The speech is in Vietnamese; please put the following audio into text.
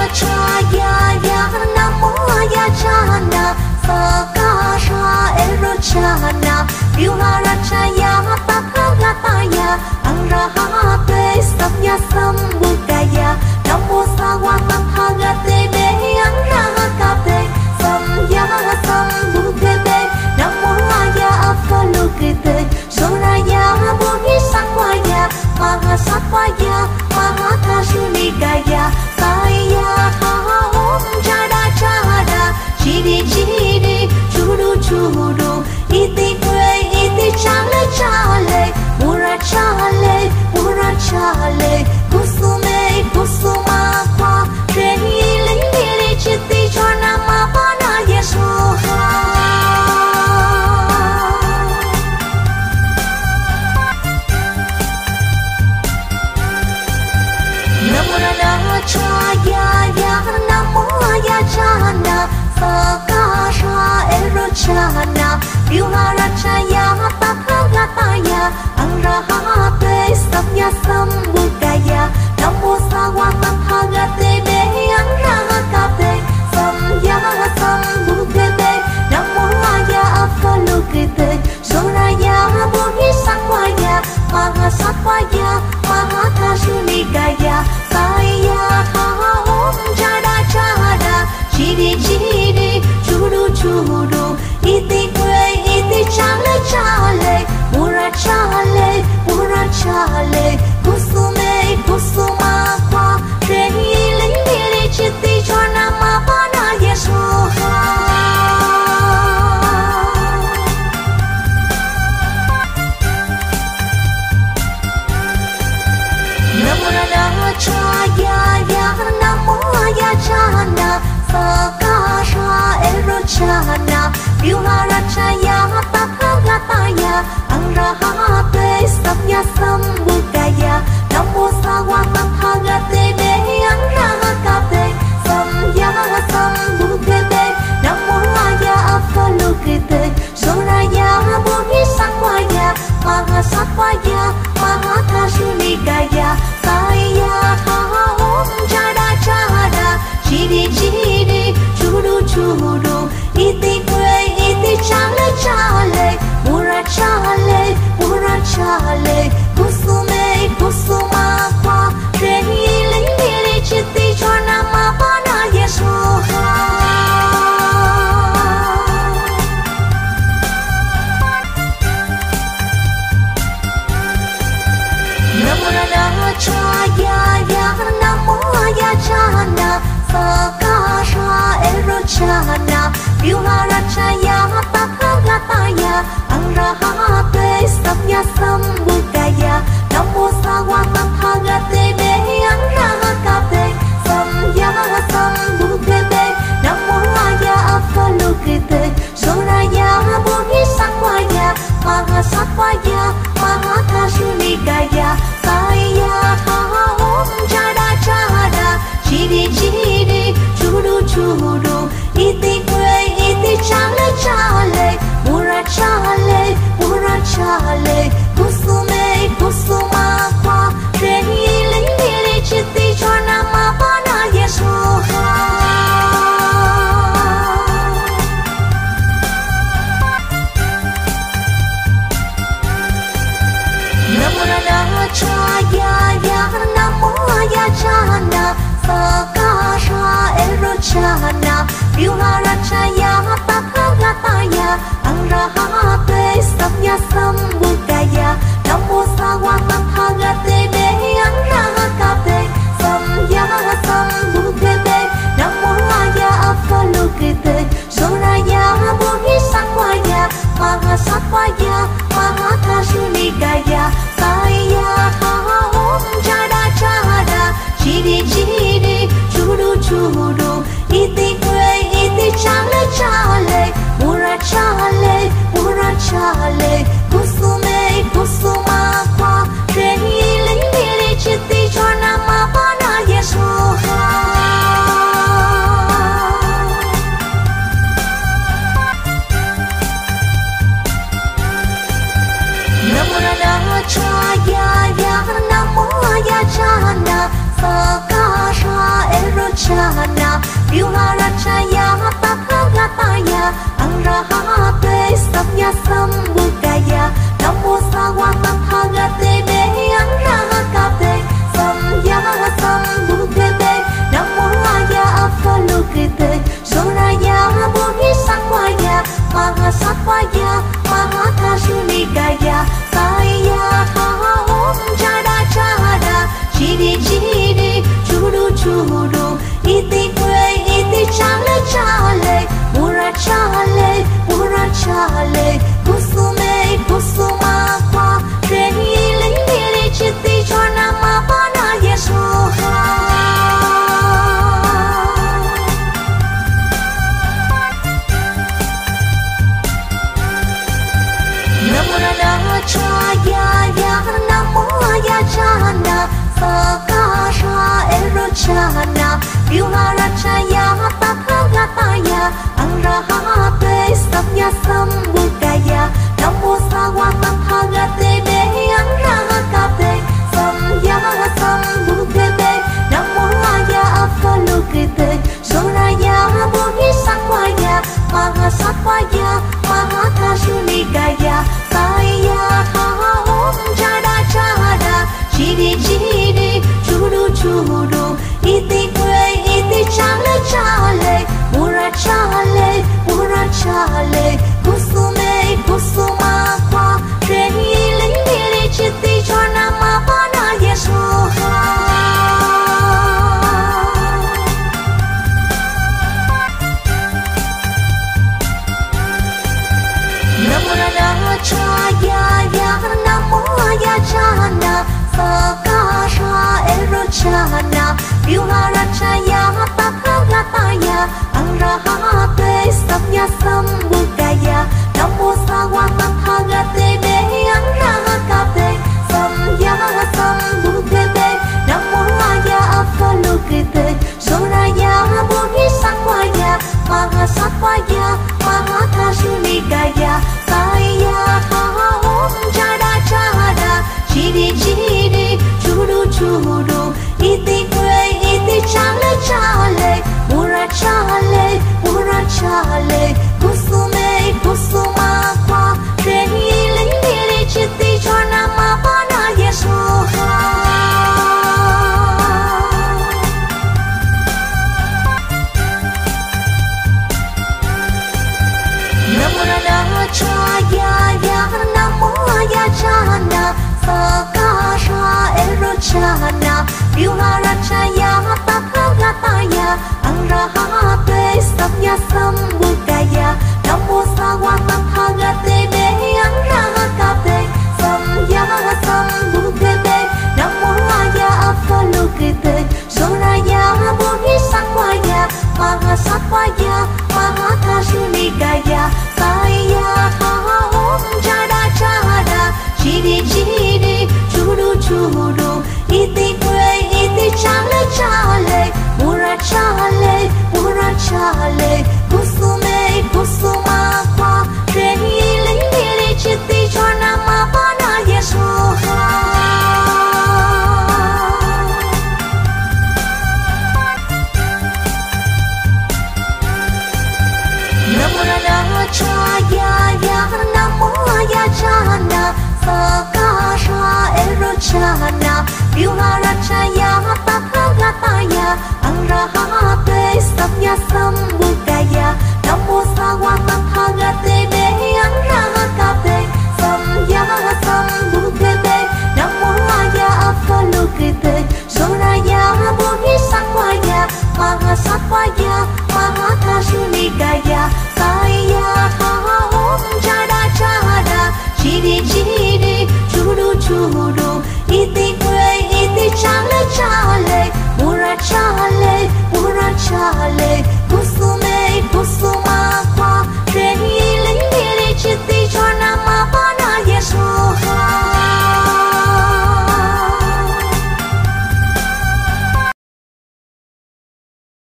Chaya ya namo ya chana sakasha erochana Vyuharachaya Takhagataya Angrahate Samya Sambhukaya Namo Sawa Tathagate De Angrahakate Samya Sambhukate Namo Aya Avalokite Soraya Bodhisattva Mahasattvaya Mahatashunikaya Saya Om Jada Jada Chidi Chidi Chudu Chudu Iti Kwe Iti Chale Chale Mura Chale Mura Chale Kusume Kusuma Kwa Rehi Lili Chiti Chona Mapana Yesuha Chaya ya namo ya chana sakasha erochana Vyuharachaya Takhagataya Angrahate Samya Sambhukaya Namo Sawa Tathagate De Angrahakate Samya Sambhukate Namo Aya Avalokite Soraya Bodhisattva Mahasattvaya Mahatashunikaya Saya Om Jada Jada Chidi Chidi Chudu Chudu Iti Kwe Iti Chale Chale Mura Chale Mura Chale Kusume Kusuma Kwa Rehi Lili Chiti Chona Mapana Yesuha Chaya ya namo ya chana sakasha erochana Vyuharachaya Takhagataya Angrahate Samya Sambhukaya Namo Sawa Tathagate De Angrahakate Samya Sambhukate Namo Aya Avalokite Soraya Bodhisattva Mahasattvaya Mahatashunikaya Saya Om Jada Jada Chidi Chidi Chudu Chudu Iti Kwe Iti Chale Chale Mura Chale Mura Chale Kusume Kusuma Kwa Rehi Lili Chiti Chona Mapana Yesuha Chaya ya namo ya chana sakasha erochana Vyuharachaya Takhagataya Angrahate Samya Sambhukaya Namo Sawa Tathagate De Angrahakate Samya Sambhukate Namo Aya Avalokite Soraya Bodhisattva Mahasattvaya Mahatashunikaya Saya Om Jada Jada Chidi Chidi Chudu Chudu Iti Kwe Iti Chale Chale Mura Chale Mura Chale Kusume Kusuma Kwa Rehi Lili Chiti Chona Mapana Yesuha Chaya ya namo ya chana sakasha erochana Vyuharachaya Takhagataya Angrahate Samya Sambhukaya Namo Sawa Tathagate De Angrahakate Samya Sambhukate Namo Aya Avalokite Soraya Bodhisattva Mahasattvaya Mahatashunikaya Saya Om Jada Jada Chidi Chidi Chudu Chudu Iti Kwe Iti Chale Chale Mura Chale Mura Chale Kusume Kusuma Kwa Rehi Lili Chiti Chona Mapana Yesuha Chaya Viharachaya Tathagataya Arahate Samya Sambhukaya Namo Sawa Tathagate Me Arahate Samya Sambhukate Namo Aya Avalokite Soraya Bodhisattvaya Mahasattvaya Mahatashunikaya Saya Tha Om Jada Jada Chidi Chidi Chudu Chudu Iti Kwe Iti Chale Chale Mura Chale Mura Chale Kusume Kusuma Kwa Reni Lili Chiti Chona Mapana Yesuha Chaya ya namo ya chana sakasha erochana viharachaya tathagataya arahate samya sambhukaya namo sawa tathagate me arahate samya sambhukate namo aya avalokite soraya bodhisattvaya mahasattvaya mahatashunikaya Saya Tha Om Jada Jada Chidi Chidi Chudu Chudu Iti Kwe Iti Chale Chale Mura Chale Mura Chale Kusume Kusuma Kwa Reni Lili Chiti Chona Mapana Yesuha Chaya ya namo ya chana sakasha erochana viharachaya tathagataya arahate samya sambhukaya namo sawa tathagate me arahate samya sambhukate namo aya avalokite soraya bodhisattvaya mahasattvaya mahatashunikaya Saya Tha Om Jada Jada Chidi Chidi Chudu Chudu Iti Kwe Iti Chale Chale Mura Chale Mura Chale Kusume Kusuma Kwa Reni Lili Chiti Chona Mapana Yesuha Chaya ya namo ya chana sakasha erochana viharachaya tathagataya arahate samya sambhukaya namo sawa tathagate me arahate samya sambhukate namo aya avalokite soraya bodhisattvaya mahasattvaya mahatashunikaya Saya Tha Om Jada Jada Chidi Chidi Chudu Chudu Iti Kwe Iti Chale Chale Mura Chale Mura Chale Kusume Kusuma Kwa Reni Lili Chiti Chona Mapana Yesuha Chaya ya namo ya chana sakasha erochana viharachaya tathagataya arahate samya sambhukaya namo sawa tathagate me arahate samya sambhukate namo aya avalokite soraya bodhisattvaya mahasattvaya mahatashunikaya Saya Tha Om Jada Jada Chidi Chidi Chudu Chudu Iti Kwe Iti Chale Chale Mura Chale Mura Chale